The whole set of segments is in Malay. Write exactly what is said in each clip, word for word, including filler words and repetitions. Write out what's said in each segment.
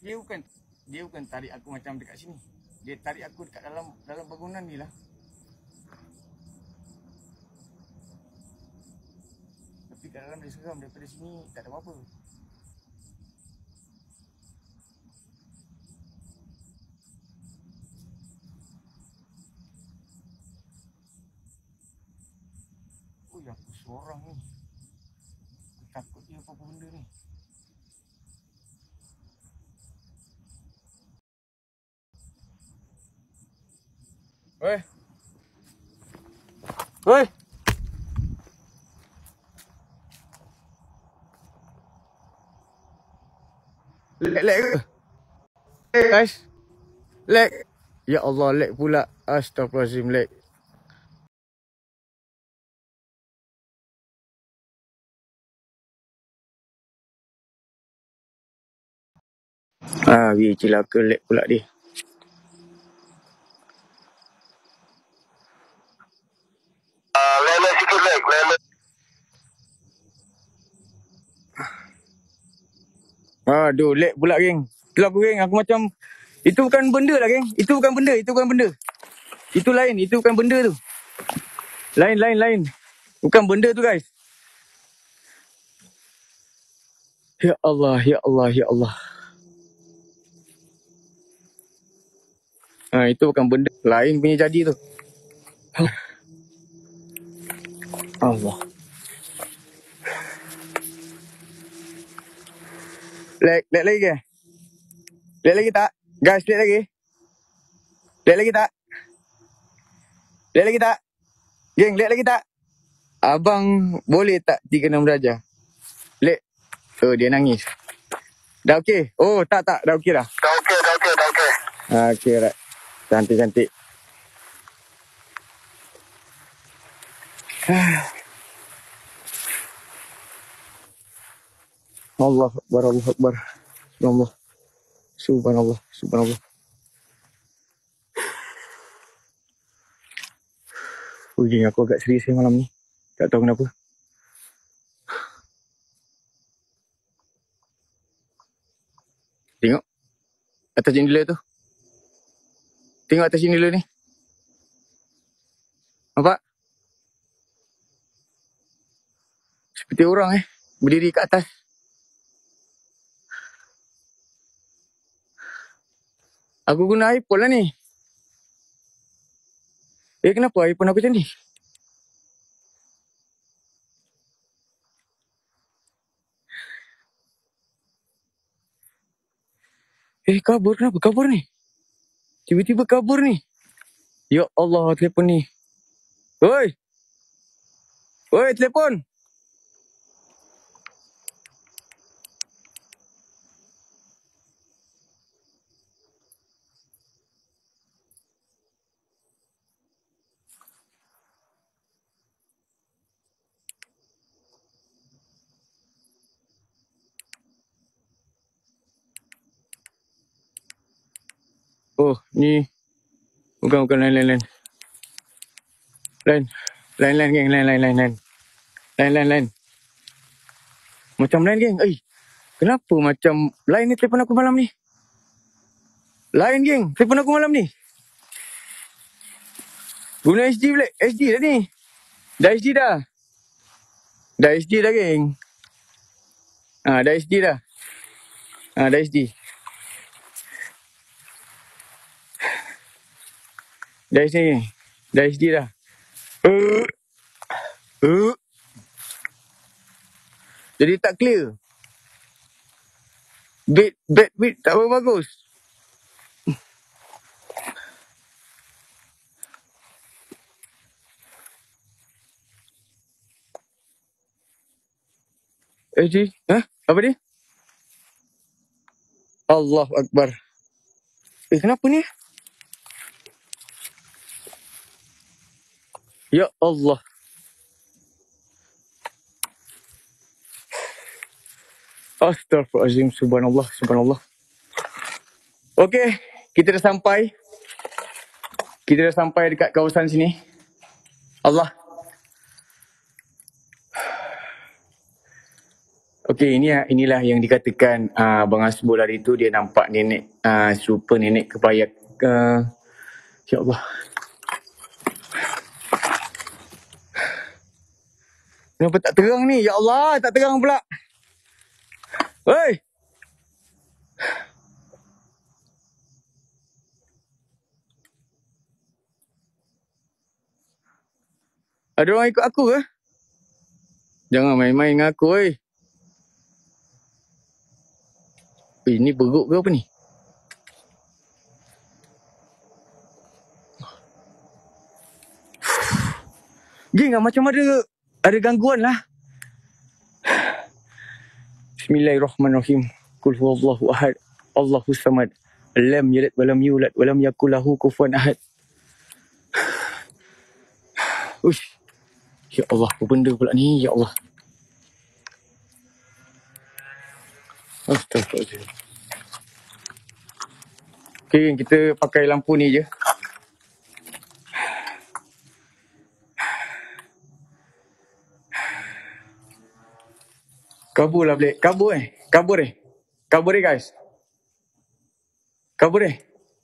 Dia bukan dia bukan tarik aku macam dekat sini. Dia tarik aku dekat dalam dalam bangunan ni lah. Tapi kat dalam dia seram, daripada sini tak ada apa-apa. Ui, aku seorang ni. Aku takut dia apa-apa benda ni. Weh. Weh. Lag, lag ke? Lag, guys. Lag. Ya Allah, lag pula. Astaghfirullahaladzim, lag. Ah, dia celaka, lag pula dia. Ah, lag, lag sikit lag, lag, lag. Aduh, lag pula, geng. Itulah aku, geng. Aku macam... Itu bukan benda lah, geng. Itu bukan benda. Itu bukan benda. Itu lain. Itu bukan benda tu. Lain, lain, lain. Bukan benda tu, guys. Ya Allah, ya Allah, ya Allah. Ha, itu bukan benda. Lain punya jadi tu. Allah. Lag, lag lagi ke? Lag lagi tak? Guys, lag lagi? Lag lagi tak? Lag lagi tak? Geng, lag lagi tak? Abang boleh tak tiga puluh enam darjah? Lag. Oh, dia nangis. Dah okey? Oh, tak, tak. Dah okey dah. Dah okey, dah okey, dah okey. Ha, okey, right. Cantik, cantik. Allah Akbar, Allah Akbar. Subhanallah. Subhanallah, subhanallah. Oh, geng, aku agak serius malam ni. Tak tahu kenapa. Tengok. Atas jendela tu. Tengok atas jendela ni. Nampak? Seperti orang eh. Berdiri kat atas. Aku guna iPhone lah ni. Eh, kenapa iPhone aku macam ni? Eh, kabur. Kenapa kabur ni? Tiba-tiba kabur ni. Ya Allah, telefon ni. Oi! Oi, telefon! Oh, ni. Bukan, bukan. Lain, lain, lain. Lain. Lain, lain, geng. Lain, lain, lain, lain. Lain, lain, lain. Macam lain, geng. Eh, kenapa macam lain ni telefon aku malam ni? Lain, geng. Telefon aku malam ni. Guna H D, Black. H D dah ni. Dah H D dah. Dah H D dah, geng. Ah, dah H D dah. Ah, dah H D. Dah H D, geng. Dah H D dah. Uh. Uh. Jadi tak clear. Bit, bit, bit. Tak apa bagus. H D. Hah? Apa dia? Allah Akbar. Eh, kenapa ni? Ya Allah. Astaghfirullahaladzim. Subhanallah. Subhanallah. Okey. Kita dah sampai. Kita dah sampai dekat kawasan sini. Allah. Okey, ini inilah yang dikatakan uh, Abang Hasbul hari tu dia nampak nenek uh, serupa nenek kebaya. Uh, ya Allah. Kenapa tak terang ni? Ya Allah, tak terang pula. Hei! Ada orang ikut aku ke? Jangan main-main dengan aku, oi. Eh, ni beruk ke apa ni? Geng, macam ada ada gangguan lah. Bismillahirrahmanirrahim. Qul huwallahu ahad. Allahus samad. Lam yalid walam yulad walam yakul lahu kufuwan ahad. Uish. Ya Allah, apa benda pula ni? Ya Allah. Astagfirullahaladzim. Okay, kita pakai lampu ni je. Kabur lah Blake. Kabur eh. Kabur eh. Kabur eh guys. Kabur eh.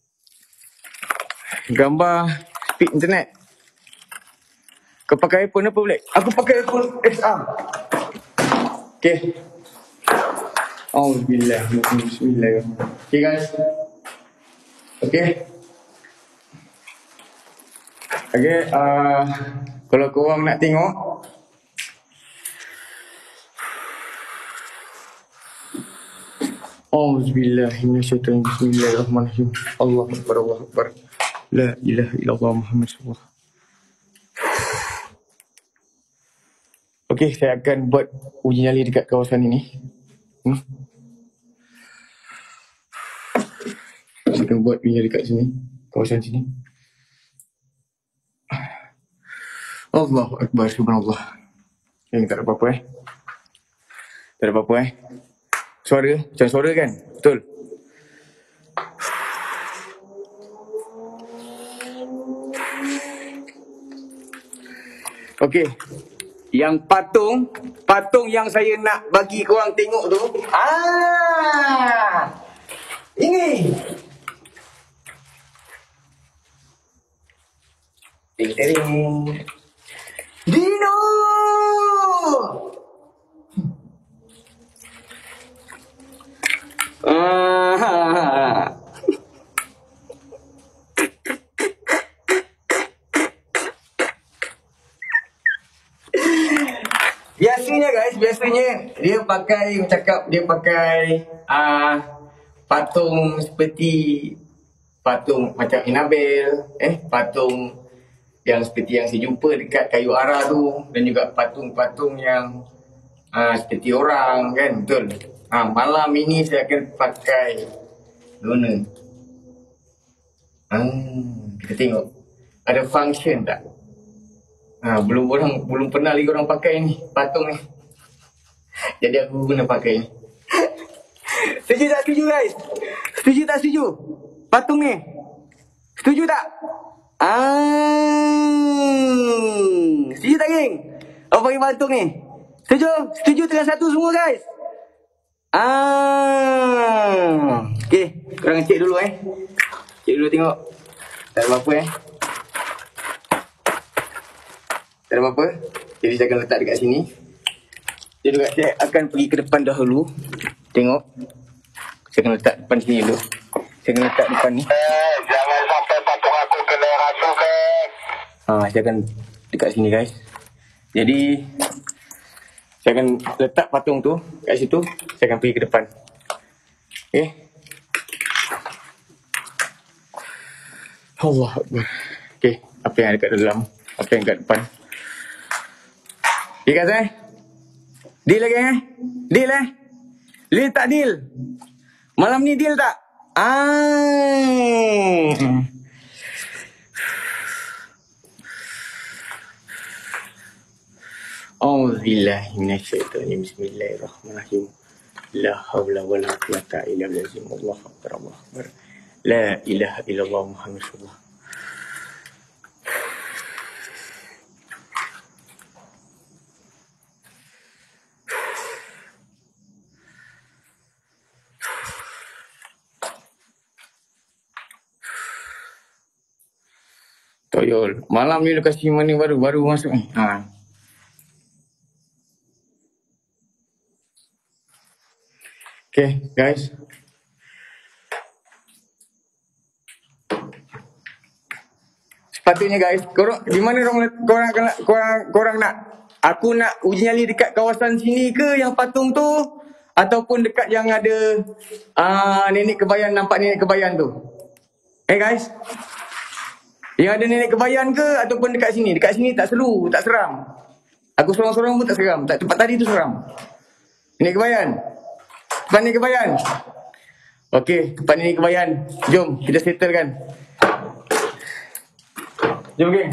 Gambar speed internet. Kau pakai iPhone apa Blake? Aku pakai iPhone X R. Okay. Alhamdulillah. Bismillah. Okay guys. Okay. Okay. Uh, kalau korang nak tengok. Auzubillah minasyaitanir rajim. Bismillahirrahmanirrahim. Allahu akbar, Allahu akbar. La ilaha illallah Muhammad sallallahu. Okey, saya akan buat uji nyali dekat kawasan ini. Hmm. Saya akan buat uji nyali dekat sini, kawasan sini. Allahu akbar, subhanallah. Yang tak ada apa-apa eh. Tak ada apa-apa eh. Suara, macam suara kan? Betul. Okey. Yang patung, patung yang saya nak bagi korang tengok tu. Ah! Ini. Ting-ting. Dino! Ah. Biasanya guys, biasanya dia pakai, cakap dia pakai uh, patung seperti patung macam Annabelle, eh patung yang seperti yang saya jumpa dekat kayu ara tu, dan juga patung-patung yang uh, seperti orang kan, betul. Ha, malam ini saya akan pakai Luna. Hmm, kita tengok ada function tak? Ha, belum orang belum pernah lagi orang pakai ni patung ni. Jadi aku guna pakai ni. Setuju tak setuju guys? Setuju tak setuju? Patung ni. Setuju tak? Ah. Setuju tak geng? Apa pakai patung ni? Setuju? Setuju dengan satu semua guys? Ah. Okey, korang cek dulu eh. Cek dulu tengok. Tak ada apa-apa eh. Tak ada apa-apa. Jadi saya akan letak dekat sini. Jadi juga saya akan pergi ke depan dahulu. Tengok. Saya akan letak depan sini dulu. Saya akan letak depan ni. Eh, jangan sampai patung aku kena racun, guys. Ah, saya akan dekat sini guys. Jadi saya akan letak patung tu kat situ. Saya akan pergi ke depan. Okey. Allah Akbar. Okey, apa yang ada kat dalam? Apa yang kat depan? Okay guys eh. Deal lagi eh. Deal eh. Deal tak deal? Malam ni deal tak? Ah. Auzubillahi minasyaitonir Bismillahirrahmanirrahim. La haula wala quwwata illa billah. Allahu akbar, Allahu akbar. La ilaha illallah Muhammad sallallahu. Toyol. Malam ni lokasi mana baru? Baru masuk ni. Ha. Okay, guys. Sepatutnya guys, korang, di mana korang, korang, korang, korang nak? Aku nak uji nyali dekat kawasan sini ke yang patung tu? Ataupun dekat yang ada uh, nenek kebayan, nampak nenek kebayan tu? Eh guys? Yang ada nenek kebayan ke ataupun dekat sini? Dekat sini tak seru, tak seram. Aku sorang-sorang pun tak seram. Tak, tempat tadi tu seram. Nenek kebayan. Tempat nenek kebayan. Okey, tempat nenek kebayan. Jom kita settlekan. Jom geng.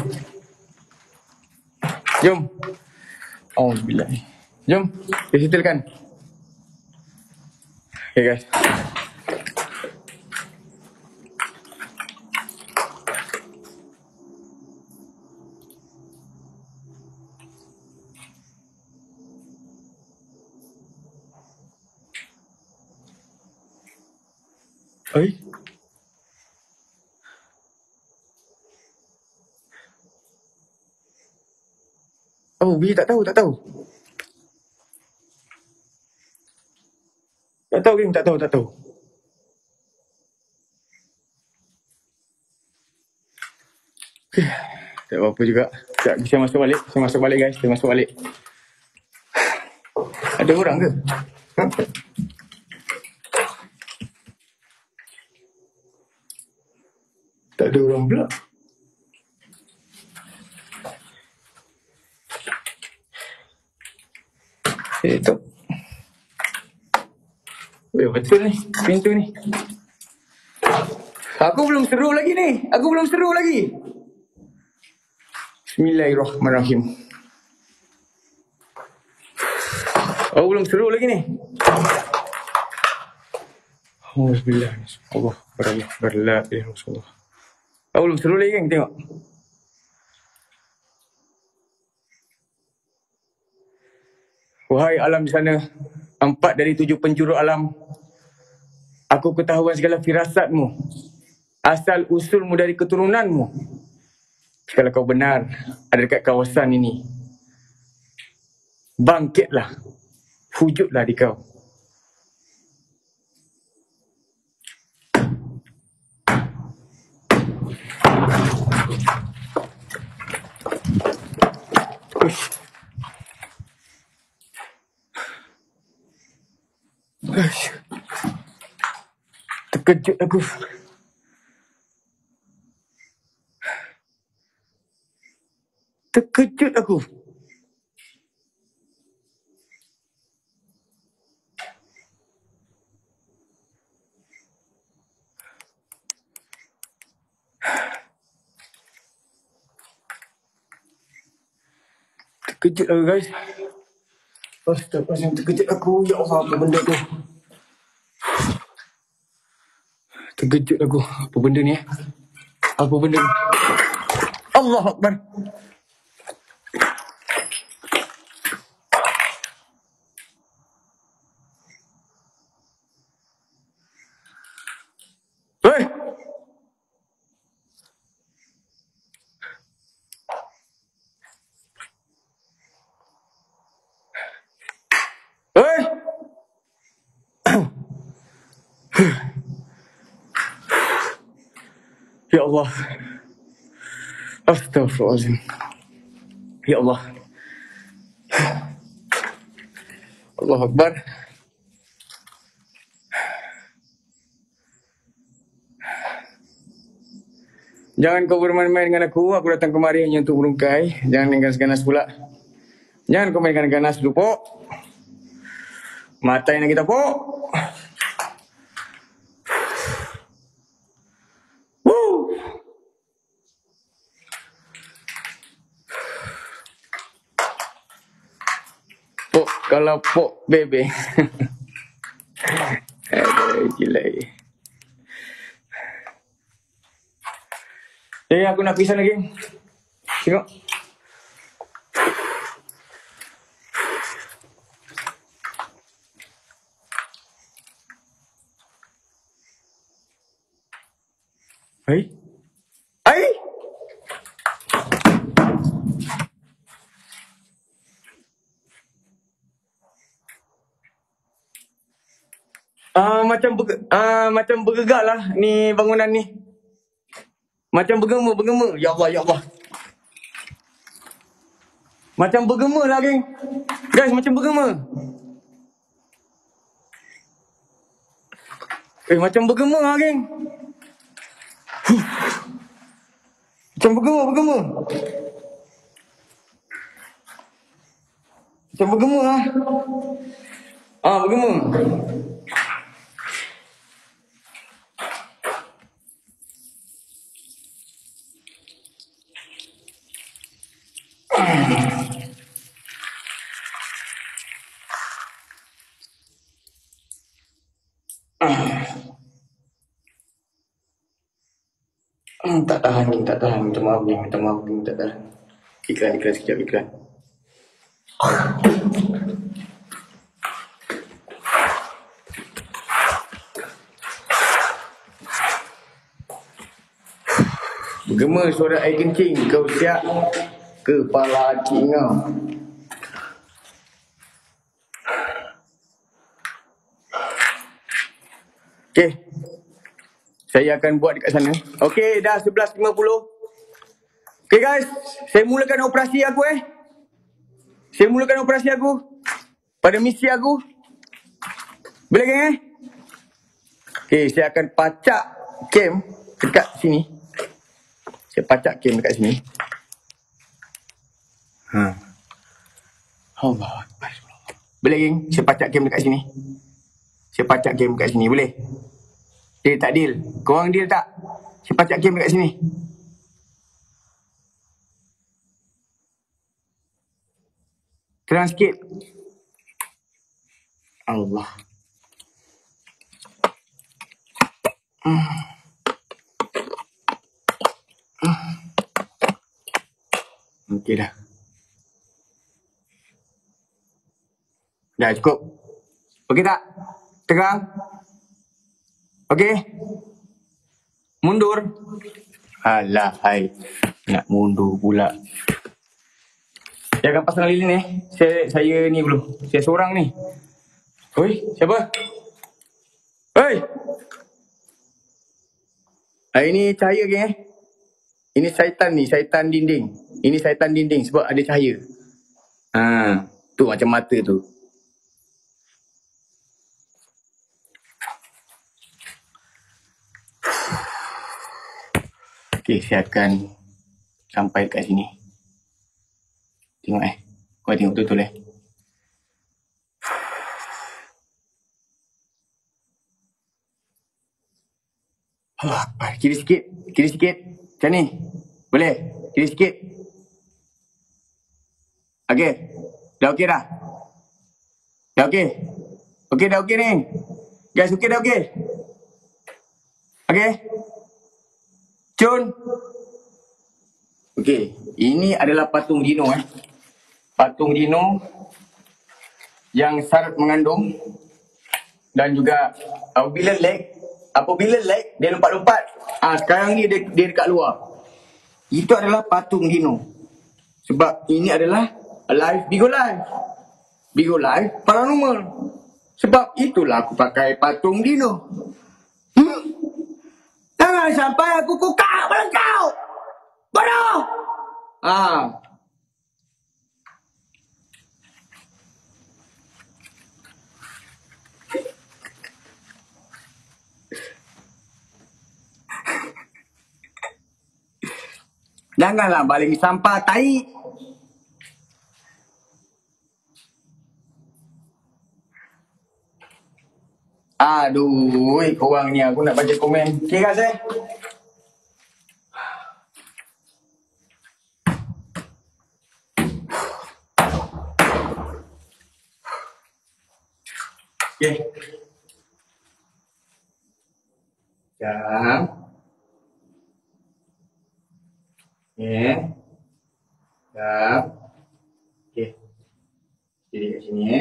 Jom. Alhamdulillah. Jom kita settlekan. Okay guys. Oi. Oh, Bi tak tahu, tak tahu. Tak tahu, geng, tak tahu, tak tahu. Okay. Tak apa-apa juga. Sekejap, saya masuk balik. Saya masuk balik guys, saya masuk balik. Ada orang ke? Tak ada orang pula. Eh, tak. Eh, betul ni, pintu ni. Aku belum seru lagi ni. Aku belum seru lagi. Bismillahirrahmanirrahim. Aku belum seru lagi ni. Alhamdulillah. Allah berallah berla ilaha Rasulullah. Aku belum seru lagi kan, tengok. Wahai alam di sana, empat dari tujuh penjuru alam, aku ketahuan segala firasatmu, asal usulmu dari keturunanmu. Kalau kau benar ada dekat kawasan ini, bangkitlah, wujudlah di kau. Uish. Uish. Terkejut aku. Terkejut aku. Terkejut aku guys. Astagfirullahaladzim, terkejut aku. Ya Allah, apa benda tu? Terkejut aku. Apa benda ni eh? Apa benda ni? Allah Akbar. Hei! Hei! Ya Allah. Astagfirullahaladzim. Ya Allah. Allah Akbar. Jangan kau bermain-main dengan aku. Aku datang kemari hanya untuk merungkai. Jangan dengan ganas pula. Jangan kau mainkan ganas dulu, Pok. Matain kita, Pok. Woo. Pok, kalau Pok bebe. Aduh, gila. Eh, aku nak pisah lagi. Tengok. Hai. Hai. Ah, macam berge, ah, macam bergegar lah ni bangunan ni. Macam bergema, bergema. Ya Allah, ya Allah. Macam bergema lah, geng. Guys, macam bergema. Eh, macam bergema lah, geng. Huh. Macam bergema, bergema. Macam bergema lah. Ah, bergema. Hmm, tak tahan ni, tak tahan. Minta maaf ni, minta maaf ni, tak tahan. Iklan, iklan sekejap, iklan. Bergema suara air kencing. Kau siap kepala hati kau. Okay. Saya akan buat dekat sana. Okay, dah sebelas lima puluh. Okay guys, saya mulakan operasi aku eh. Saya mulakan operasi aku pada misi aku. Boleh geng eh? Okay, saya akan pacak cam dekat sini. Saya pacak cam dekat sini. Ha. Allah Akbar. Boleh geng, saya pacak cam dekat sini. Saya pacak cam dekat sini, boleh? Deal tak deal? Korang deal tak? Saya pacak cam dekat sini. Terang sikit. Allah. Hmm. Hmm. Okey dah. Dah cukup. Okey tak? Terang? Okey? Mundur? Alah, hai. Nak mundur pula. Saya akan pasang lilin eh. Saya, saya ni dulu. Saya seorang ni. Oi, siapa? Oi! Ah, ini cahaya geng eh. Ini syaitan ni, syaitan dinding. Ini syaitan dinding sebab ada cahaya. Ha, tu macam mata tu. Okey, saya akan sampai kat sini. Tengok eh. Kau tengok betul-betul eh. Allah Akbar. Kiri sikit. Kiri sikit. Macam ni. Boleh? Kiri sikit. Okey. Dah okey dah? Dah okey? Okey dah okey ni? Guys, okey dah okey? Okey? Cun. Okey. Ini adalah patung dino eh. Patung dino yang syarat mengandung dan juga apabila leg apabila leg dia lompat-lompat, ah sekarang ni dia, dia dekat luar. Itu adalah patung dino. Sebab ini adalah Alive Bigo Live. Bigo Live Paranormal. Sebab itulah aku pakai patung dino. Hmm? Jangan sampai aku kukak pada kau. Bodoh. Ah. Janganlah baling sampah tai. Aduh, korang ni aku nak baca komen. Okay guys eh. Okay. Jam. Okay. Jam. Okay. Jadi kat sini eh.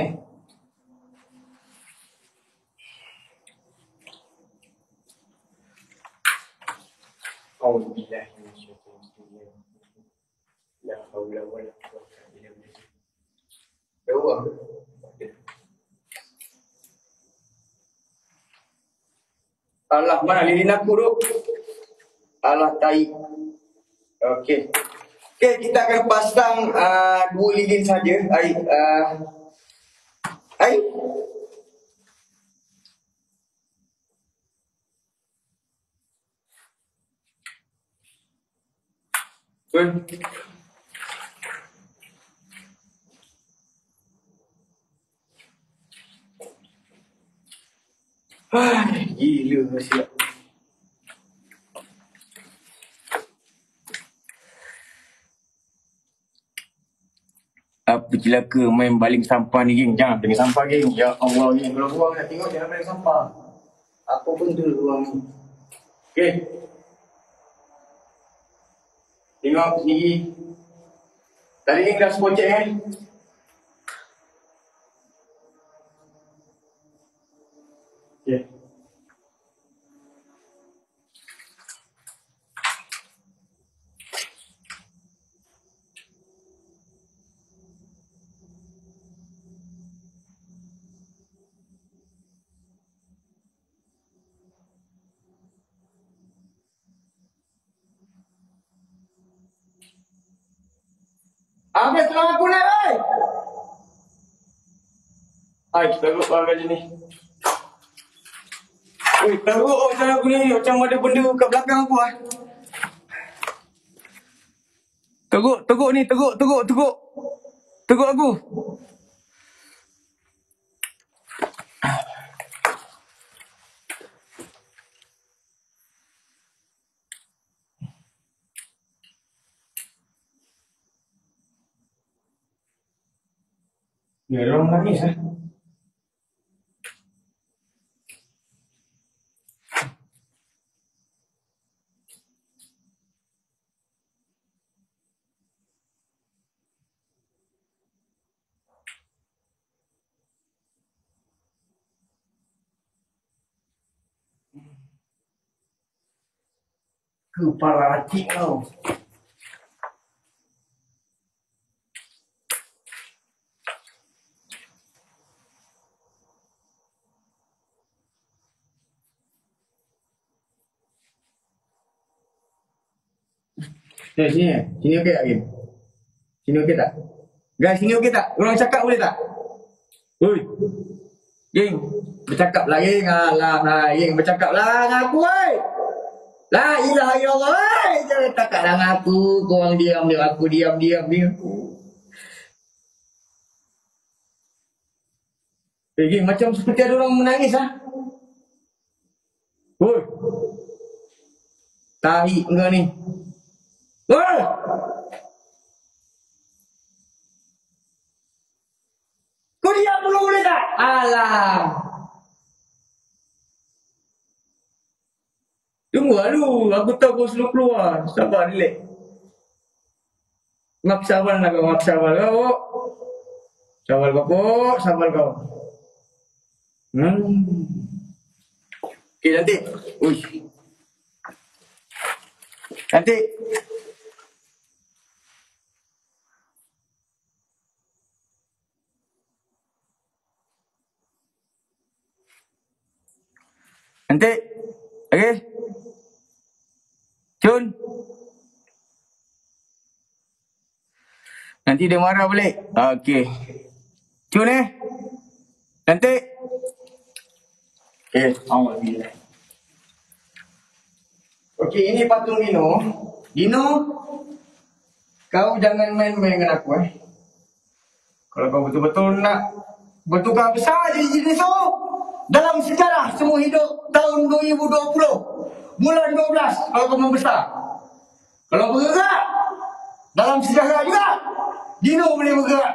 Auzubillahi minasyaitonir rajim. La haula wala quwwata illa billah. Jauh. Alah, mana lilin aku tu? Alah, tai. Okey. Okey, kita akan pasang uh, dua lilin saja. Ai, uh, ai. Betul. Hai, gila siap. Apa celaka main baling sampah ni, geng? Jangan baling sampah, geng. Ya Allah, geng. Kalau buang nak tengok, jangan baling sampah. Apa benda buang ni? Okey. Tengok sendiri. Tadi ni dah sepuluh cek kan? Okey. Habis tolong aku naik, oi! Hai, teruk lah kali ni. Ui, teruk oh, macam aku ni. Macam ada benda kat belakang aku ah. Teruk, teruk ni, teruk, teruk, teruk. Teruk aku. Ya, dia orang nangis ah. Kepala acik kau. Eh, sini eh. Sini okey tak, Geng? Sini okey tak? Guys, sini okey tak? Orang cakap boleh tak? Oi. Geng, bercakap lah, Geng. Alah, lah, Geng. Bercakap lah dengan aku, oi. La ilaha illallah, oi. Jangan cakap lah dengan aku. Korang diam dia. Aku diam, diam, diam. Eh, Geng, macam seperti ada orang menangis, ha? Oi. Tahi enggak ni? Oi. Kau diam dulu boleh tak? Alah. Tunggu dulu. Aku tahu kau selalu keluar. Sabar, relax. Ngap sabar lah kau. Ngap sabar kau. Sabar kau, Pok. Sabar kau. Hmm. Okey, cantik. Uish. Cantik. Cantik. Okey. Cun. Nanti dia marah balik. Okey. Cun eh. Cantik. Okey. Alhamdulillah. Okey, ini patung Dino. Dino, kau jangan main-main dengan aku eh. Kalau kau betul-betul nak bertukar besar jadi jenis tu, dalam sejarah semua hidup tahun dua ribu dua puluh, bulan dua belas, kalau kau membesar. Kalau bergerak, dalam sejarah juga, Dino boleh bergerak.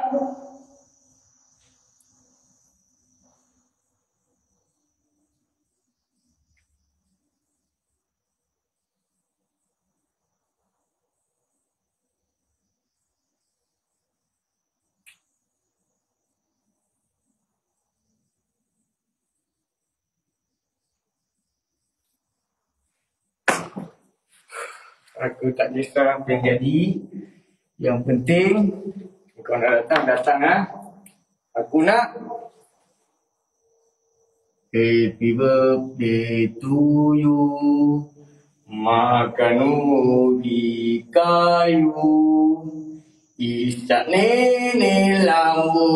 Aku tak kisah apa yang jadi. Yang penting kau nak datang, datang ah. Aku nak Happy birthday to you. Makan ubi kayu. Isak nenek lambu.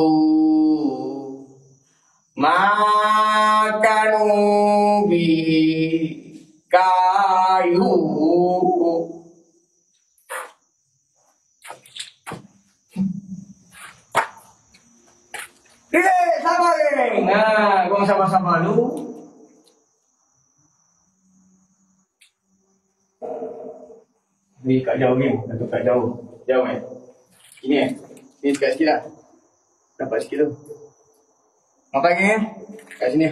Makan ubi kayu. Eh, sabar geng. Nah, kau sabar-sabar dulu. Ni kat jauh geng, atau kat jauh. Jauh eh. Ini eh. Ni dekat sikit lah. Dapat sikit tu. Nampak geng eh? Kat sini.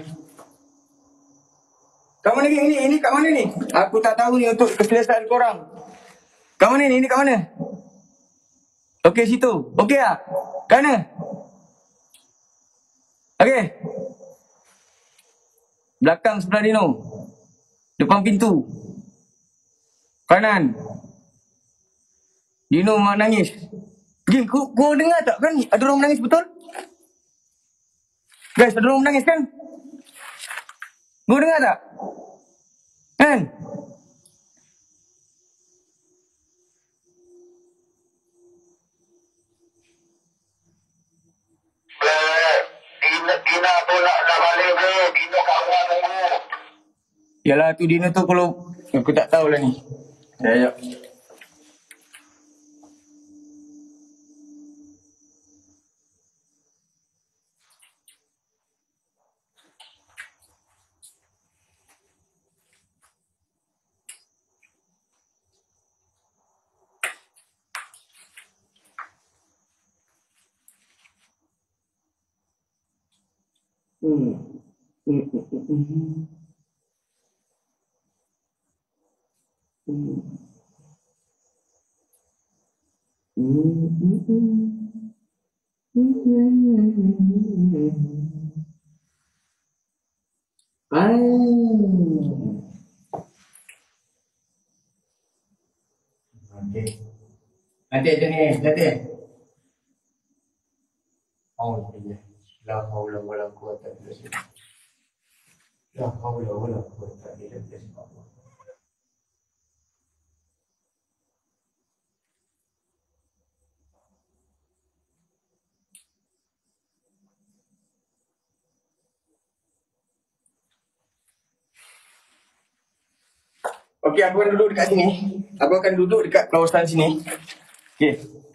Kat mana geng ni? Ini kat mana ni? Aku tak tahu ni untuk keselesaan korang. Kat mana ni? Ini kat mana? Okey situ. Okey lah? Kat mana? Okey. Belakang sebelah Dino. Depan pintu. Kanan. Dino menangis. Geng, kau, kau dengar tak kan? Ada orang menangis betul? Guys, ada orang menangis kan? Kau dengar tak? Kan? Dina, Dina tu nak, nak balik bro. Dina kat rumah tunggu. Yalah tu Dino tu kalau aku tak tahu lah ni. Ya, ya. Hmm. Hmm, hmm, hmm, hmm. Hmm. Hmm, hmm, hmm. Hmm. Ah. Okey. Nanti aja ni, nanti. Oh, iya. La haula wala quwata illa billah. La haula wala quwata illa billah. Okey, aku akan duduk dekat sini. Aku akan duduk dekat kawasan sini. Okey.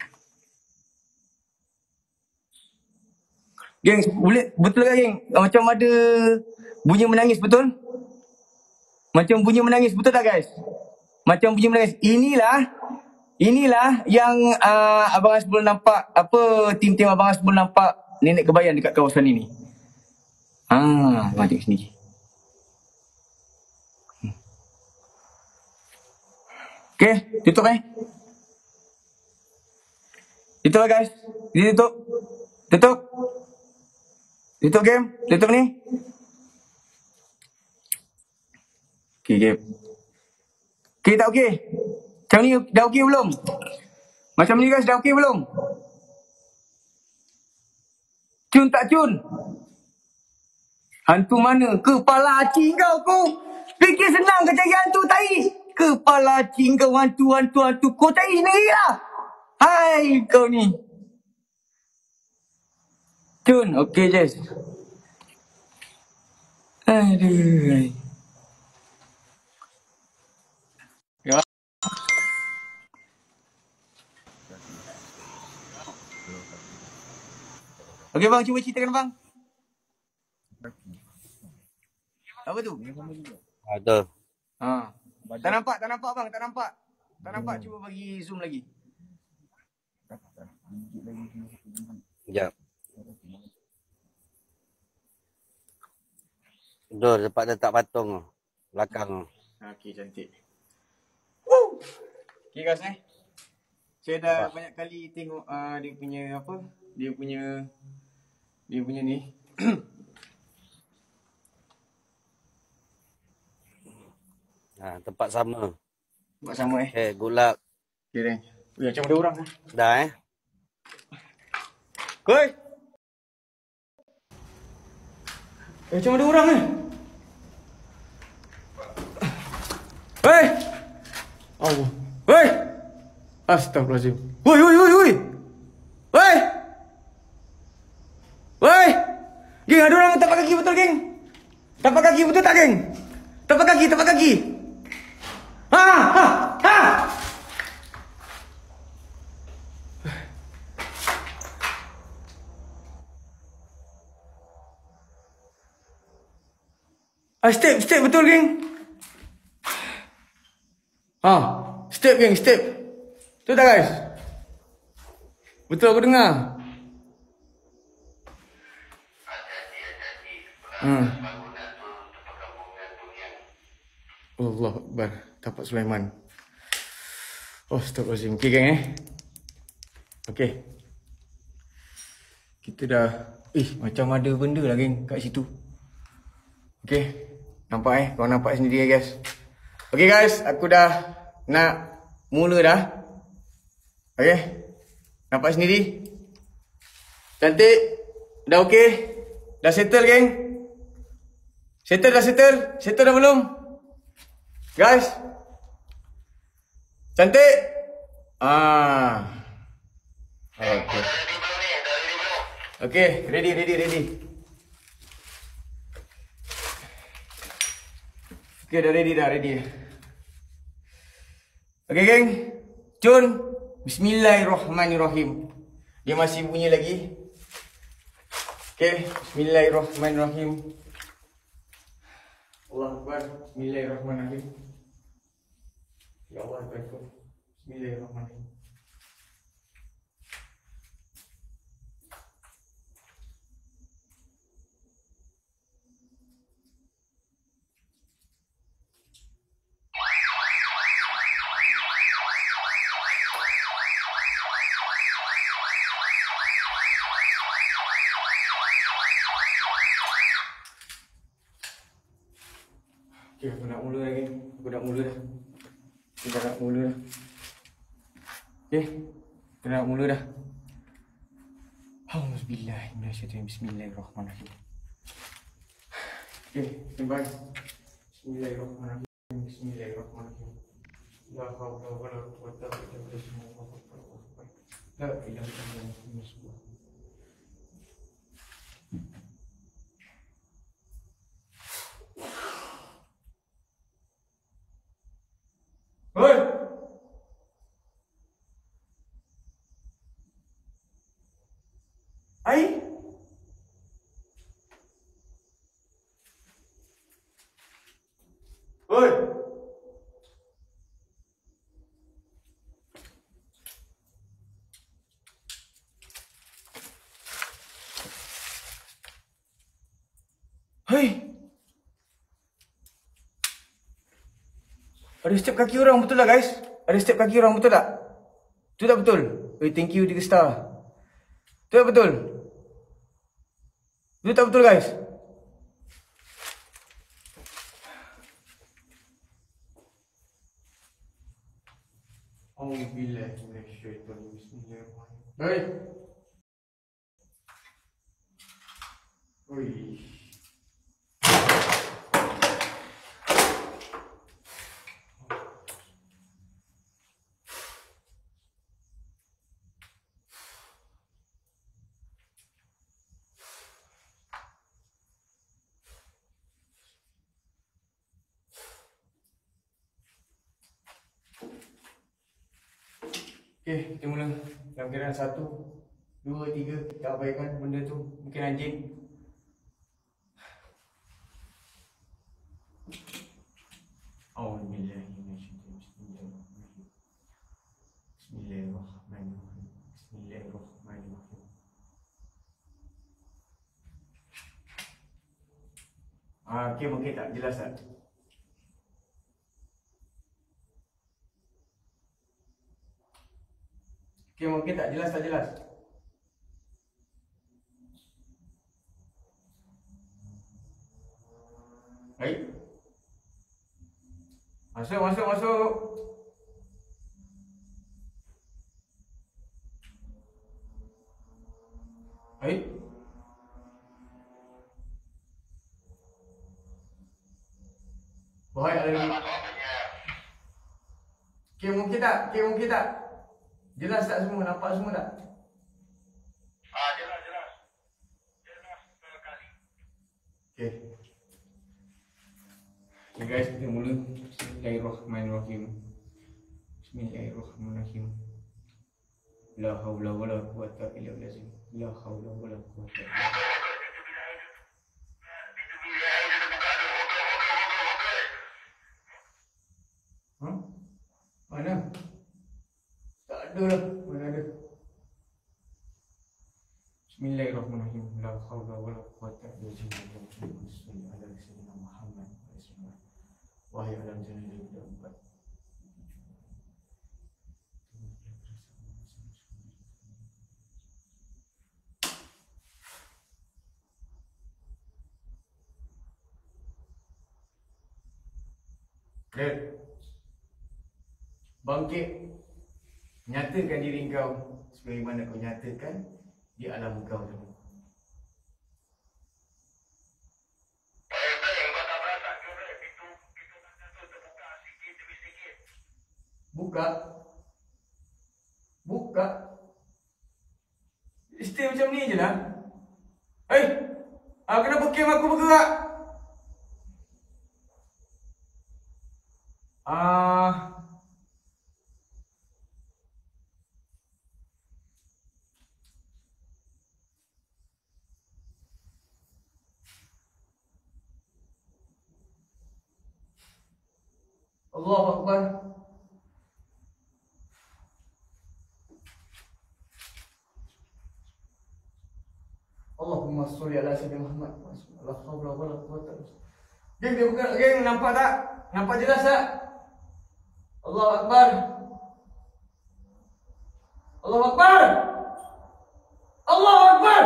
Geng, boleh betul ke geng? Macam ada bunyi menangis betul? Macam bunyi menangis betul tak guys? Macam bunyi menangis. Inilah inilah yang uh, abang Asbul nampak apa tim-tim abang Asbul nampak nenek kebayan dekat kawasan ini. Ah, abang tengok sini. Okey, tutup eh. Tutup lah guys. Dia tutup. Tutup. Tutup game. Tutup ni. Okey game. Okey tak okey? Macam ni dah okey belum? Macam ni guys dah okey belum? Cun tak cun? Hantu mana? Kepala acing kau kau. Fikir senang ke cari hantu tai? Kepala acing kau hantu hantu hantu. Kau cari sendiri lah. Hai kau ni. Cun, okey Jess. Aduh. Ya. Okey bang, cuba ceritakan bang. Apa tu? Ada. Ha. Tak nampak, tak nampak bang, tak nampak. Tak nampak, cuba bagi zoom lagi. Sekejap. Dur, tempat letak patung tu. Belakang tu. Okey, cantik. Woo! Okey guys eh. Saya dah Nampak. banyak kali tengok uh, dia punya apa? Dia punya dia punya ni. Ha, tempat sama. Buat sama eh. Eh, good luck. Okey dah. Ui, macam ada orang. Dah eh. Koi. Eh, macam ada orang eh. Allah. Hei! Astagfirullahaladzim. Woi, woi, woi, woi! Woi! Woi! Geng, ada orang tapak kaki betul, geng? Tapak kaki betul tak, geng? Tapak kaki, tapak kaki. Ha! Ha! Ha! Ah, step, step betul, geng. Ha, step, geng, step. Betul tak, guys? Betul aku dengar. Hmm. Allah Akbar. Tapak Sulaiman. Oh, astagfirullahaladzim. Okey, geng, eh. Okey. Kita dah... Eh, macam ada benda lah, geng, kat situ. Okey. Nampak, eh? Korang nampak sendiri, eh, guys. Okey, guys. Aku dah nak mula dah. Okey. Nampak sendiri? Cantik? Dah okey? Dah settle, geng? Settle dah settle? Settle dah belum? Guys? Cantik? Ah. Okey. Okey, ready, ready, ready. Okey, dah ready dah, ready. Okey, geng. Cun. Bismillahirrahmanirrahim. Dia masih bunyi lagi. Okey, bismillahirrahmanirrahim. Allahu Akbar. Bismillahirrahmanirrahim. Ya Allah, Akbar. Bismillahirrahmanirrahim. Okay, aku nak mula lagi. Aku nak mula dah. Aku dah nak mula dah. Okay, aku nak mula dah. Auzubillahiminasyaitanirrajim. Bismillahirrahmanirrahim. Okay, sembah. Bismillahirrahmanirrahim. Bismillahirrahmanirrahim. La haula wala quwwata illa billah. La ilaha illallah. Hoi. Ai. Hoi. Hei. Ada step kaki orang betul tak, guys? Ada step kaki orang betul tak? Betul tak betul? Eh, thank you tiga star. Betul tak betul? Betul tak betul, guys? Auzubillahiminasyaitanir bismillahirrahmanirrahim. Hei. Oi. Okay, kita mula. Dalam kiraan satu, dua, tiga. Kita abaikan benda tu. Mungkin anjing. Auzubillahiminasyaitanir bismillahirrahmanirrahim. Bismillahirrahmanirrahim. Bismillahirrahmanirrahim. Ah, okay, mungkin tak jelas tak? Okay, mungkin tak jelas, tak jelas. Baik. Masuk, masuk, masuk. Baik. Baik, ada lagi. Okay, mungkin tak? Okay, mungkin tak? Jelas tak semua? Nampak semua tak? Ah, jelas, jelas. Jelas sekali. Okay. Okay guys, kita mula. Bismillahirrahmanirrahim. Bismillahirrahmanirrahim. La haula wala quwwata illa billah. La haula wala quwwata illa billah. Huh? Mana? Tak ada lah. Mana ada? Bismillahirrahmanirrahim. La haula wala quwwata illa billah. Ala sayyidina Muhammad wa sallam. Wahai alam jannah dan empat. Dan bangkit, nyatakan diri kau sebagaimana kau nyatakan di alam kau dulu. Buka, buka. Stay macam ni je lah. Eh, ah, kenapa kem aku bergerak? Ah. Allahu Akbar. Allahumma sholli ala sayyidina Muhammad. La haula wala quwwata illa billah. Geng, dia buka, geng, nampak tak? Nampak jelas tak? Allahu Akbar. Allahu Akbar. Allahu Akbar.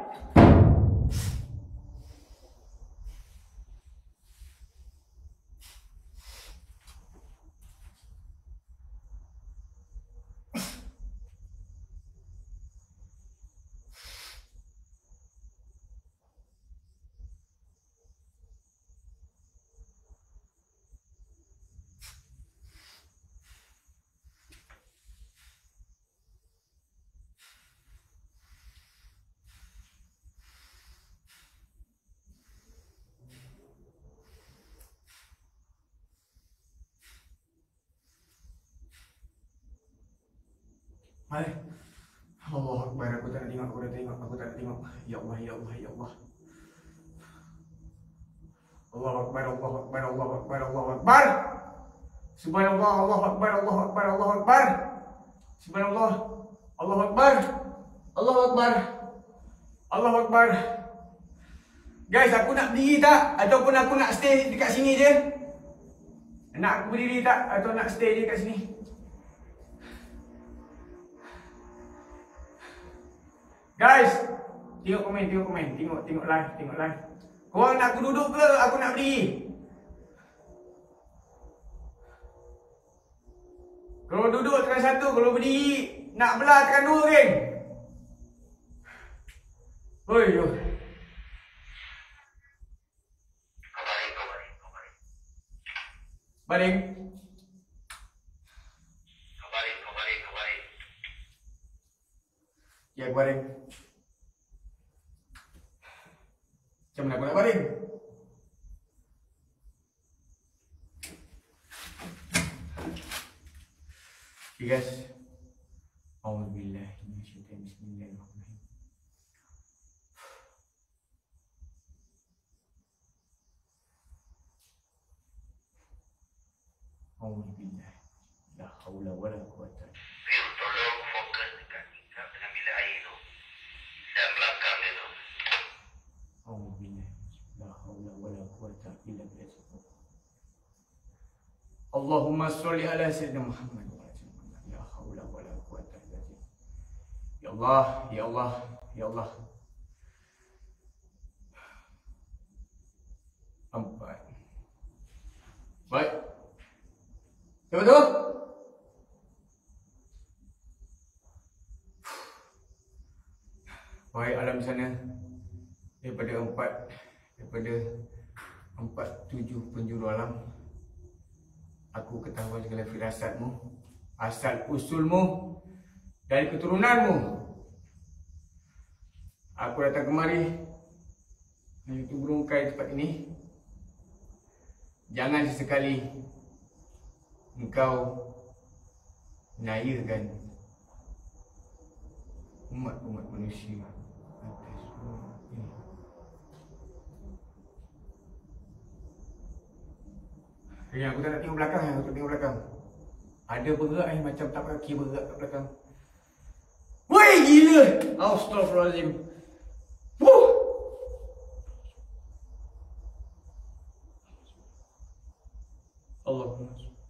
Hai. Allahu Akbar, aku tak nak tengok, aku dah tengok, aku tak nak tengok. Ya Allah, ya Allah, ya Allah. Allahu Akbar, Allahu Akbar, Allahu Akbar, Allahu Akbar. Subhanallah, Allahu Akbar, Allahu Akbar, Allahu Akbar. Subhanallah, Allahu Akbar. Allahu Akbar. Allahu Akbar. Guys, aku nak berdiri tak? Ataupun aku nak stay dekat sini je? Nak aku berdiri tak? Atau nak stay je kat sini? Guys, tengok komen, tengok komen, tengok, tengok live, tengok live. Korang nak aku duduk ke aku nak berdiri? Kalau duduk tekan satu, kalau berdiri nak belah tekan dua, geng. Oi, yo. Baring. Baring, baring, baring. Ya, baring. Macam mana aku nak baring? Okay guys. Auzubillah minasyaitanir rajim. Bismillahirrahmanirrahim. Auzubillah. La haula wala quwwata. Bill, tolong fokus dekat tingkap dengan bilik air tu. Dan belakang dia tu. Auzubillah. La haula wala quwwata illa billah. Allahumma sholli ala sayyidina Muhammad wa sallam. La haula wala quwwata illa billah. Ya Allah, ya Allah, ya Allah. Empat. Baik. Siapa tu? Wahai alam sana, daripada empat, daripada empat tujuh penjuru alam, aku ketahui segala firasatmu, asal usulmu, dari keturunanmu. Aku datang kemari untuk berungkai tempat ini. Jangan sesekali engkau nayakan umat-umat manusia atas semua ini. Yang aku tak nak tengok belakang, yang aku tak tengok belakang. Ada bergerak ni macam tak kaki bergerak kat belakang. Woi, gila! Astaghfirullahaladzim. Wuh! Allahumma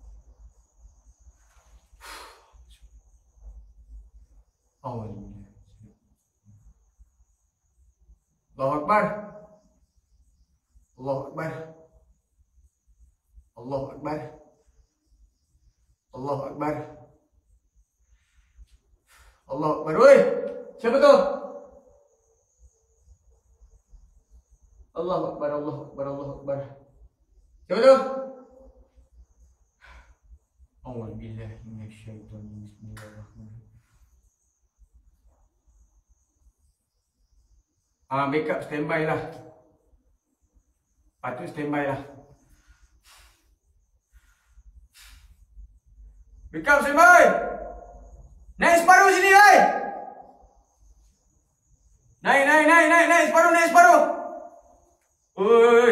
Allahu Akbar. Allahu Akbar. Allahu Akbar. Allahu Akbar. Allahu Akbar. Woi, siapa tu? Allahu Akbar, Allahu Akbar, Allahu Akbar. Siapa tu? A'udzubillahi minasyaitonir rajim. Bismillahirrahmanirrahim. Ah, backup standby lah. Patut standby lah. Backup standby. Naik separuh sini, hai. Naik, naik, naik, naik, naik separuh, naik separuh. Oi.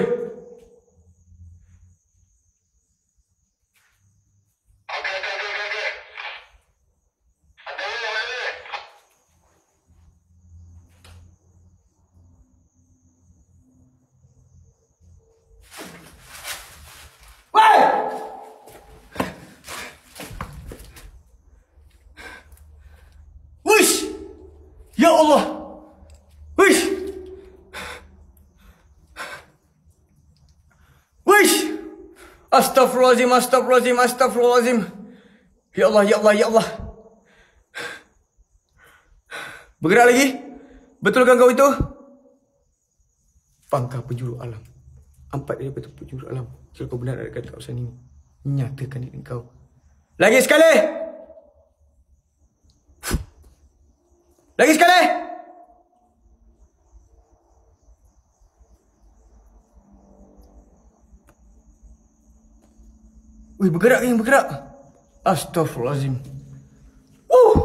Ya Allah. Wish. Wish. Astaghfirullahaladzim, astaghfirullahaladzim, astaghfirullahaladzim. Ya Allah, ya Allah, ya Allah. Bergerak lagi? Betulkan kau itu? Pangkah penjuru alam. Empat daripada penjuru alam. Jika kau benar ada kat kawasan ini, nyatakan diri kau. Lagi sekali. Lagi sekali. Wih, bergerak yang bergerak. Astaghfirullahaladzim. Uh.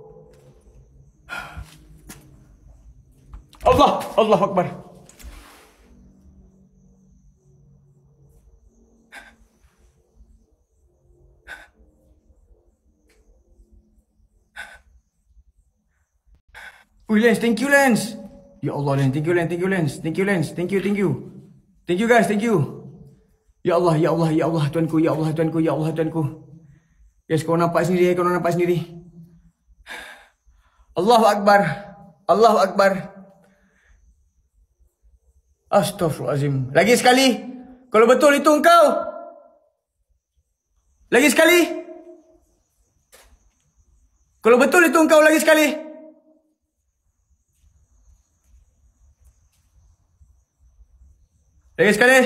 Allah, Allah Akbar. Wih, Lens, thank you, Lens. Ya Allah, Lens, thank you, Lens, thank you, Lens. Thank you, Lens, thank you, thank you. Thank you, guys, thank you. Ya Allah, ya Allah, ya Allah, Tuanku, ya Allah, Tuanku, ya Allah, Tuanku. Guys, kau nampak sendiri, kau nampak sendiri. Allahu Akbar. Allahu Akbar. Astaghfirullahaladzim. Lagi sekali. Kalau betul itu engkau. Lagi sekali. Kalau betul itu engkau, lagi sekali. Lagi sekali.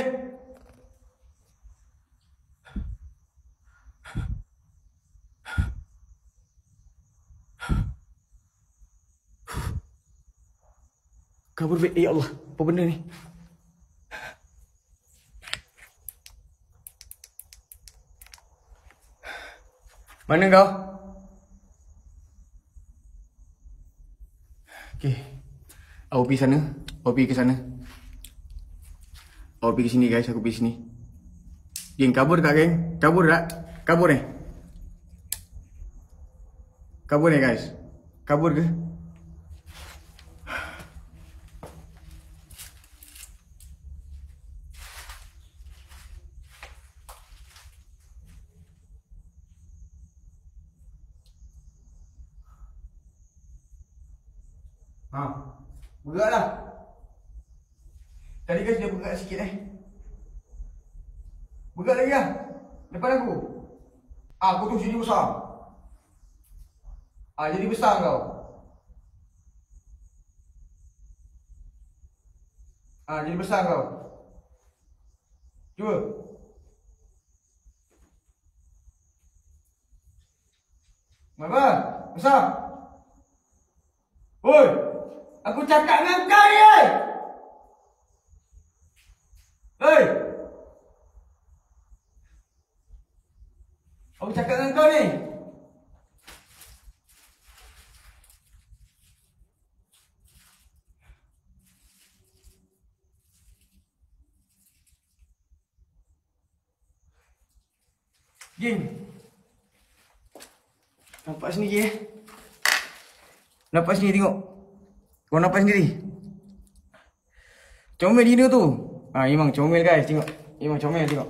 Kabur baik. Ya Allah, apa benda ni? Mana kau? Okey. Aku pergi sana. Aku pergi ke sana. Aku pergi sini, guys. Aku pergi sini. Geng, kabur tak, geng? Kabur tak? Kabur ni? Kabur ni, guys? Kabur ke? Ha, bergeraklah. Tadi guys dia bergerak sikit eh. Bergerak lagi lah. Depan aku. Ah, aku tu jadi besar. Ah, jadi besar kau. Ah, jadi besar kau. Cuba. Apa? Besar? Oi! Aku cakap dengan kau ni, oi! Oi! Aku cakap dengan kau ni. Geng. Nampak sendiri eh. Nampak sendiri tengok. Kau nampak sendiri. Comel dia tu. Ha, memang comel guys, tengok. Memang comel tengok.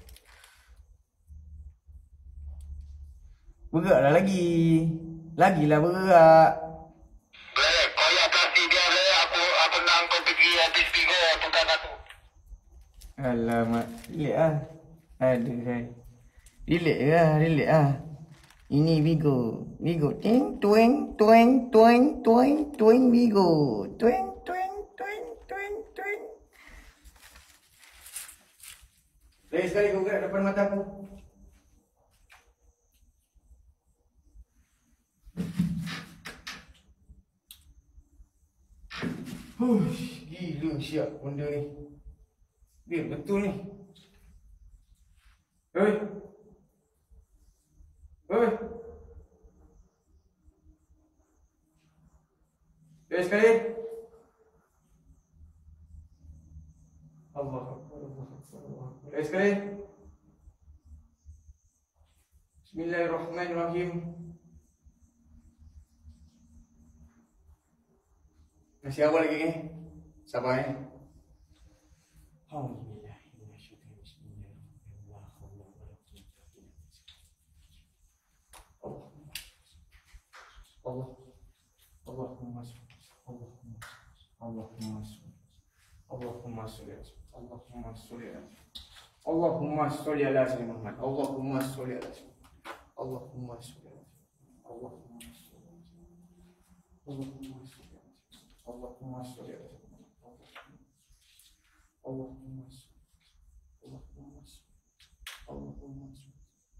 Bergeraklah lagi. Lagilah bergerak. Boleh, kau yang kasih dia boleh. Aku aku nak kau pergi habis bingo tukar satu. Alamak, relax ah. Aduh hai. Relax lah, relax ah. Ini Bigo. Bigo. Ting, tueng, tueng, tueng, tueng, tueng Bigo. Tueng, tueng, tueng, tueng, tueng. Lagi sekali kau gerak depan mata aku. Hush, gila siap benda ni. Dia betul ni. Hei. Hei. Sekali sekali. Allah Akbar, Allah Akbar, Allah Akbar. Sekali sekali. Bismillahirrahmanirrahim. Masih awal lagi ni. Sabar eh. Alhamdulillah. Allah. Allahumma salli. Allahumma Allahumma salli. Allahumma salli. Allahumma salli. Allahumma salli ala sayyidina Muhammad. Allahumma salli ala sayyidina. Allahumma salli. Allahumma salli. Allahumma salli. Allahumma salli. Allahumma salli. Allahumma salli. Allahumma salli.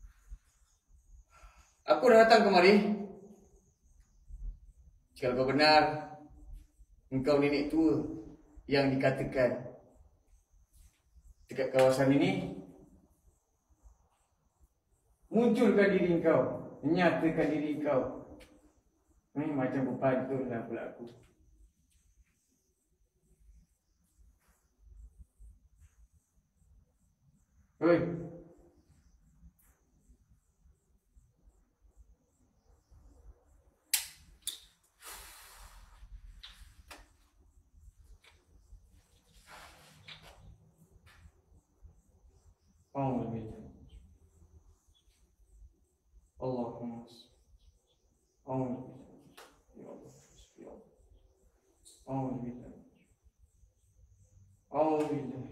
Aku dah datang kemari. Jika kau benar, engkau nenek tua yang dikatakan dekat kawasan ini, munculkan diri engkau, menyatakan diri engkau. Ini macam berpantun lah pula aku. Oi. Amin. Allahumma Amin. Ya Allah. Ya Allah. Amin. Amin.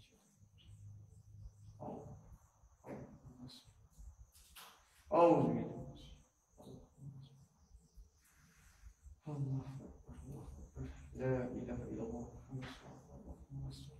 Amin. Allah. La ilaha illallah. Allahumma salli.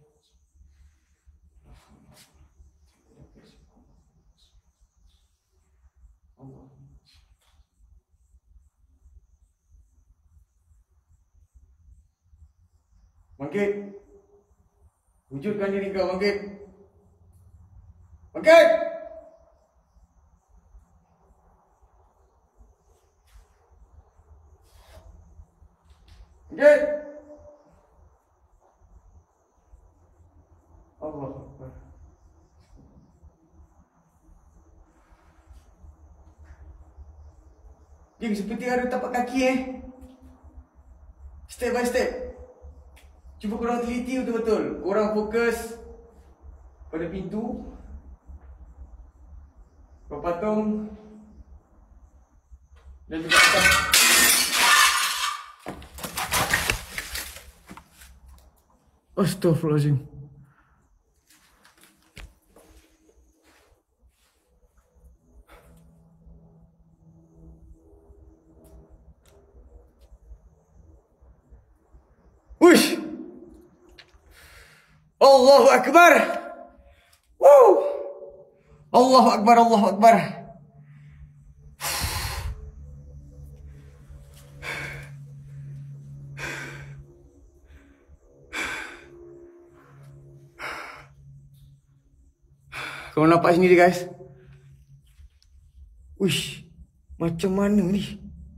Bangkit. Wujudkan diri kau, bangkit. Bangkit. Bangkit. Allah Akbar. Dia seperti ada tapak kaki eh. Step by step. Cuba korang teliti betul-betul. Korang fokus pada pintu. Kau patung. Dan juga atas. Astaghfirullahaladzim. Wush! Allahu Akbar. Woo! Allahu Akbar, Allahu Akbar. Korang nampak sendiri guys. Uish, macam mana ni?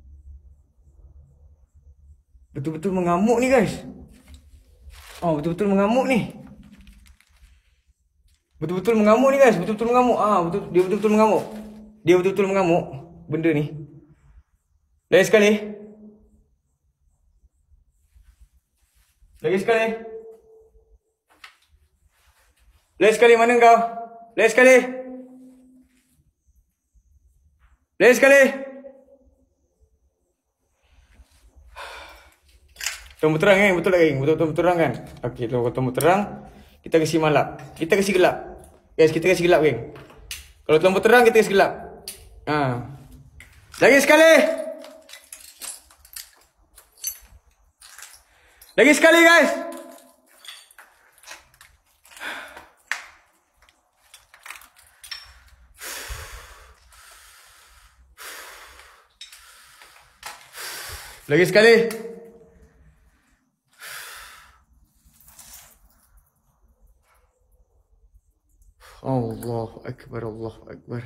Betul-betul mengamuk ni guys. Oh, betul-betul mengamuk ni. Betul-betul mengamuk ni guys. Betul-betul mengamuk. Ah, betul, dia betul-betul mengamuk. Dia betul-betul mengamuk benda ni. Lagi sekali. Lagi sekali. Lagi sekali, mana kau? Lagi sekali. Lagi sekali. Tombol terang kan? Betul tak geng? Betul-betul terang kan? Okey, kalau tombol terang, kita kasi malap. Kita kasi gelap. Guys, kita kasi gelap geng. Kalau tombol terang, kita kasi gelap. Ha. Lagi sekali. Lagi sekali guys. Lagi sekali. Allahu Akbar, Allahu Akbar.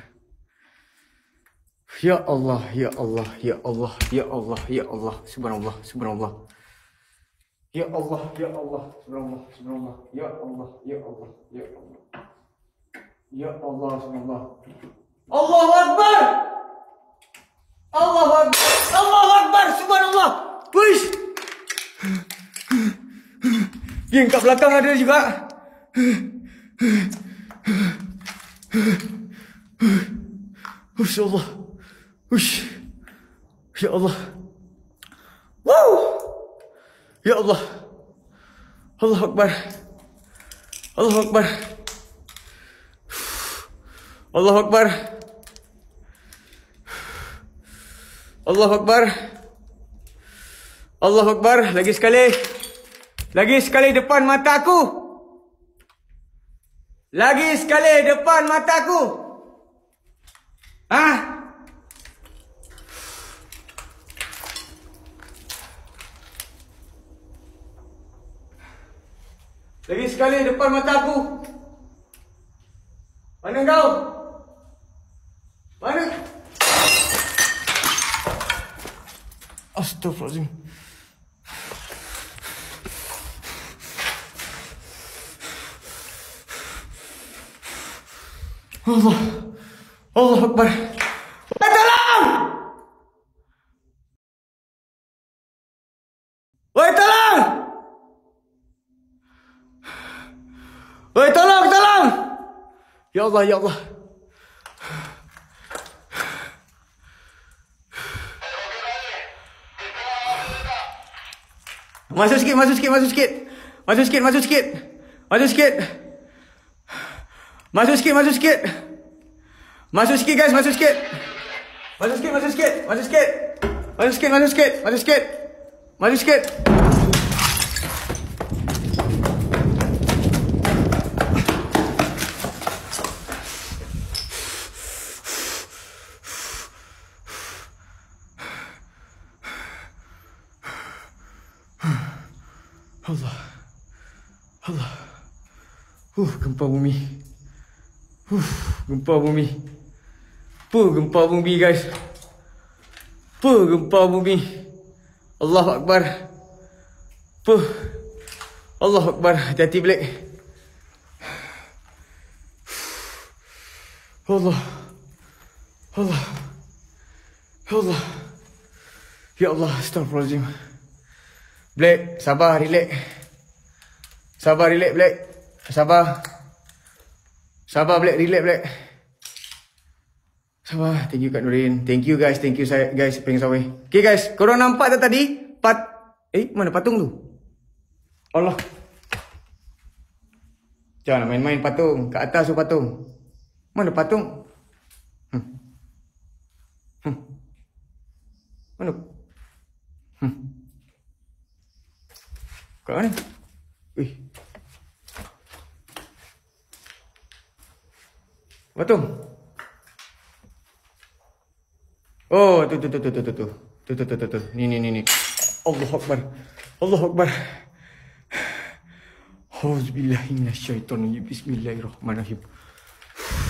Ya Allah, ya Allah, ya Allah, ya Allah, ya Allah, subhanallah, subhanallah. Ya Allah, ya Allah, subhanallah, subhanallah. Ya Allah, ya Allah, ya Allah. Ya Allah, subhanallah. Allahu Akbar. Allahu Akbar. Allahu Akbar, subhanallah. Push. Geng, kat belakang ada juga. Ush Allah. Ush. Ya Allah. Wow. Ya Allah. Allahu Akbar. Allahu Akbar. Allahu Akbar. Allahu Akbar. Allahu Akbar. Lagi sekali. Lagi sekali depan mataku. Lagi sekali depan mataku. Ah. Lagi sekali depan mataku. Mana kau? Mana? Astaghfirullahaladzim. Allah. Allah Akbar. Tolong! Woi, tolong! Woi, tolong, tolong! Ya Allah, ya Allah. Masuk sikit, masuk sikit, masuk sikit. Masuk sikit, masuk sikit. Masuk sikit. Masuk sikit, masuk sikit. Masuk sikit guys, masuk sikit. Masuk sikit, masuk sikit. Masuk sikit. Masuk sikit, masuk sikit. Masuk sikit. Masuk sikit. Allah. Allah. Uh, gempa bumi. Uh, gempa bumi. Puh, gempa bumi guys. Puh, gempa bumi. Allahu Akbar. Puh. Allahu Akbar. Hati-hati Black. Allah. Allah. Allah. Ya Allah, astagfirullahaladzim. Black, sabar, relax. Sabar, relax, Black. Sabar. Sabar, Black, relax, Black. Sabar. Thank you Kak Nurin. Thank you guys, thank you saya guys Peng Sawai. Okay guys, korang nampak tak tadi? Pat Eh, mana patung tu? Allah. Jangan main-main patung. Kat atas tu patung. Mana patung? Hmm. Hmm. Mana? Hmm. Kat mana? Wih. Patung. Oh, tu tu tu tu tu tu tu. Tu tu tu tu tu. Ni ni ni ni. Allahu Akbar. Allahu Akbar. Auzubillahi minasyaitonir rajim. Bismillahirrahmanirrahim.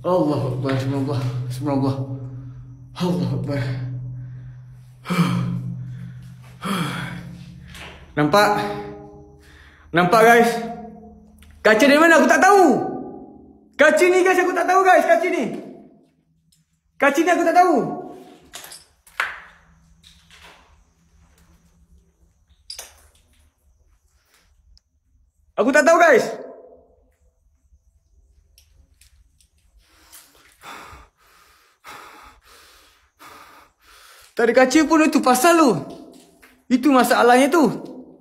Allah Akbar. Subhanallah. Subhanallah. Allah Akbar. Nampak? Nampak guys? Kaca dari mana aku tak tahu. Kaca ni guys aku tak tahu guys. Kaca ni. Kaca ni aku tak tahu. Aku tak tahu guys. Tak ada kaca pun itu pasal tu. Itu masalahnya tu.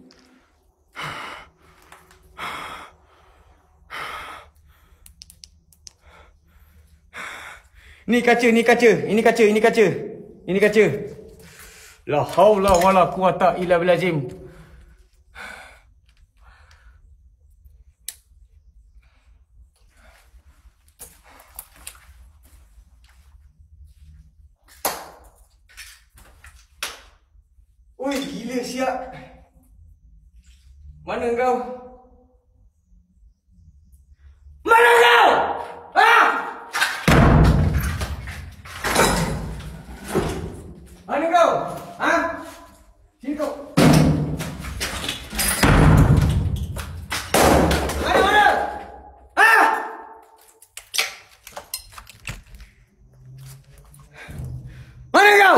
Ni kaca, ni kaca, ini kaca, ini kaca. Ini kaca. La haula wala quwata illa billazim. Oi, gila siap. Mana kau? Mana kau? Ah! Mana kau? Ha? Sini kau. Mana mana? Ah! Mana kau?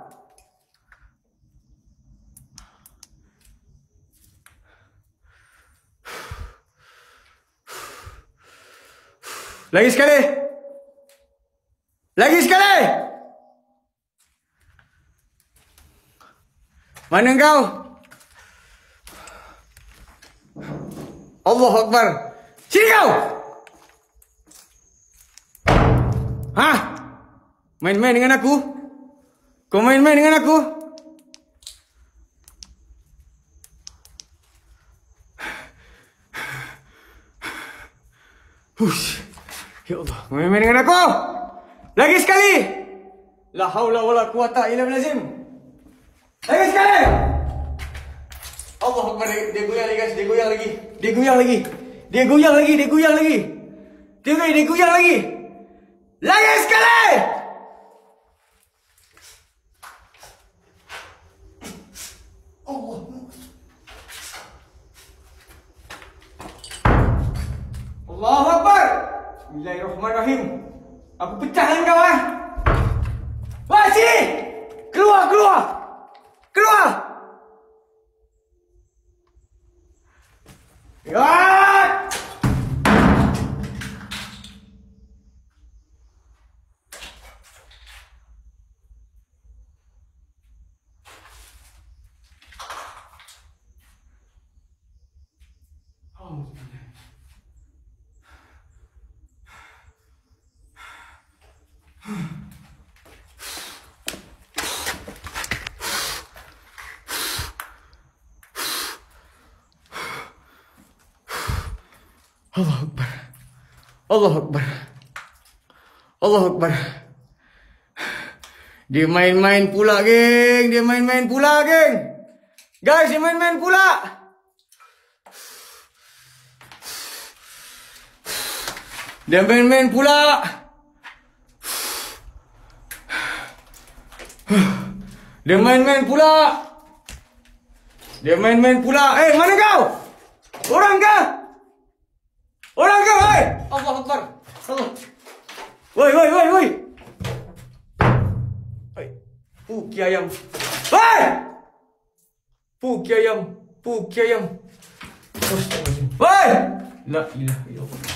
Lagi sekali. Lagi sekali. Mana kau? Allahu Akbar. Sini kau. Hah? Main-main dengan aku? Kau main-main dengan aku? Hush. Ya Allah, main-main dengan aku. Lagi sekali. La haula wala quwata illa billazim. Lagi sekali. Allah Akbar. Dia goyang lagi guys, dia goyang lagi. Dia goyang lagi. Dia goyang lagi, dia goyang lagi. Dia goyang, dia goyang lagi. Lagi sekali. Allah. Allahu Akbar. Bismillahirrahmanirrahim. Aku pecahkan kau ah. Wah, sini. Keluar, keluar. Keluar. Ya. Allah Akbar. Allah Akbar. Allah Akbar. Dia main-main pula, geng. Dia main-main pula, geng. Guys, dia main-main pula. Dia main-main pula. Dia main-main pula. Dia main-main pula. Eh, mana kau? Orang kah? Orang kau, hei! Allah Akbar. Allah. Woi, woi, woi, woi. Hei. Puki ayam. Hei! Puki ayam. Puki ayam. Woi! La ilaha illallah.